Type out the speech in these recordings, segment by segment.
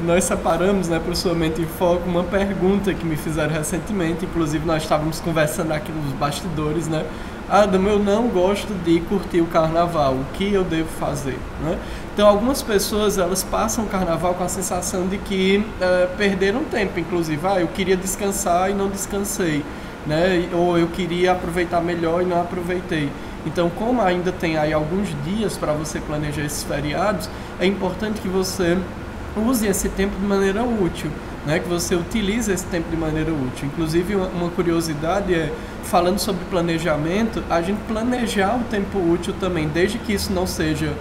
nós separamos, né, para o Sua Mente em Foco, uma pergunta que me fizeram recentemente, inclusive nós estávamos conversando aqui nos bastidores, né? Adam, eu não gosto de curtir o carnaval, o que eu devo fazer, né? Então algumas pessoas, elas passam o carnaval com a sensação de que perderam tempo, inclusive, eu queria descansar e não descansei, né? Ou eu queria aproveitar melhor e não aproveitei. Então, como ainda tem aí alguns dias para você planejar esses feriados, é importante que você use esse tempo de maneira útil, né? Que você utilize esse tempo de maneira útil. Inclusive, uma curiosidade é, falando sobre planejamento, a gente planejar o tempo útil também, desde que isso não seja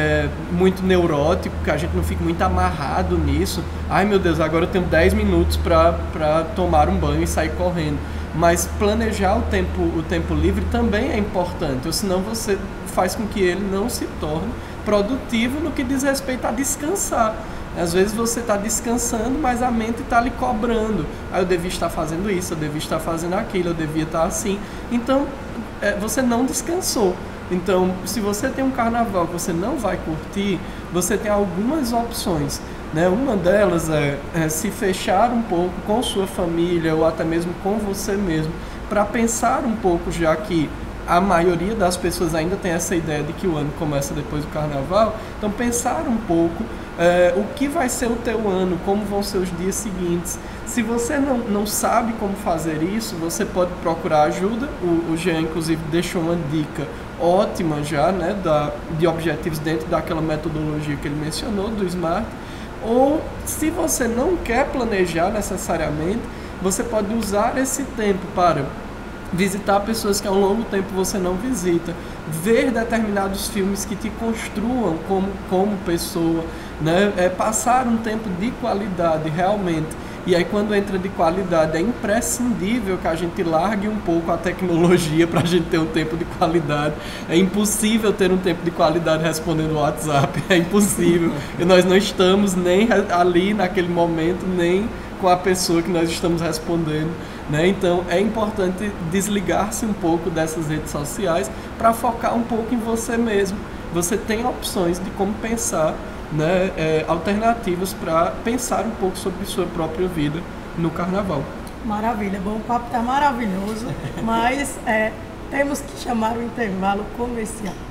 muito neurótico, que a gente não fique muito amarrado nisso. Ai meu Deus, agora eu tenho 10 minutos para tomar um banho e sair correndo. Mas planejar o tempo livre também é importante, ou senão você faz com que ele não se torne produtivo no que diz respeito a descansar. Às vezes você está descansando, mas a mente está lhe cobrando. Eu devia estar fazendo isso, eu devia estar fazendo aquilo, eu devia estar assim. Então, você não descansou. Então, se você tem um carnaval que você não vai curtir, você tem algumas opções, né? Uma delas é se fechar um pouco com sua família ou até mesmo com você mesmo, para pensar um pouco, já que a maioria das pessoas ainda tem essa ideia de que o ano começa depois do carnaval. Então, pensar um pouco o que vai ser o teu ano, como vão ser os dias seguintes. Se você não sabe como fazer isso, você pode procurar ajuda. O Jean, inclusive, deixou uma dica ótima já, né, de objetivos dentro daquela metodologia que ele mencionou, do SMART. Ou, se você não quer planejar necessariamente, você pode usar esse tempo para visitar pessoas que há um longo tempo você não visita, ver determinados filmes que te construam como pessoa, né? Passar um tempo de qualidade realmente. E aí, quando entra de qualidade, é imprescindível que a gente largue um pouco a tecnologia para a gente ter um tempo de qualidade. É impossível ter um tempo de qualidade respondendo o WhatsApp, é impossível. E nós não estamos nem ali naquele momento, nem com a pessoa que nós estamos respondendo, né? Então, é importante desligar-se um pouco dessas redes sociais para focar um pouco em você mesmo. Você tem opções de como pensar, né, alternativas para pensar um pouco sobre sua própria vida no carnaval. Maravilha, bom, o papo está maravilhoso, mas temos que chamar o intervalo comercial.